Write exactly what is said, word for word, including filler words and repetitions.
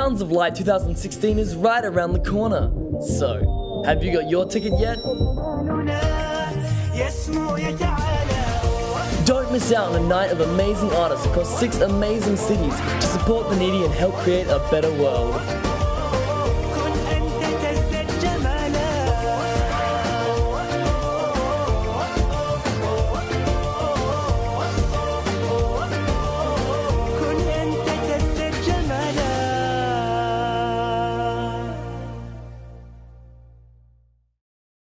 Sounds of Light two thousand sixteen is right around the corner. So, have you got your ticket yet? Don't miss out on a night of amazing artists across six amazing cities to support the needy and help create a better world.